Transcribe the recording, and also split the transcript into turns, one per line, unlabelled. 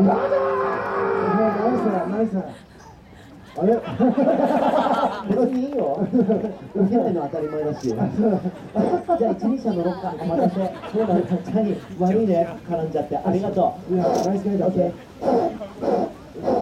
ナイス。あれ別にいいよ。受けての当たり前だし。じゃあ一輪車乗ろっか。お待たせ。そうだね。チャニ悪いね。絡んじゃって。ありがとう。いや、ナイスゲームだ。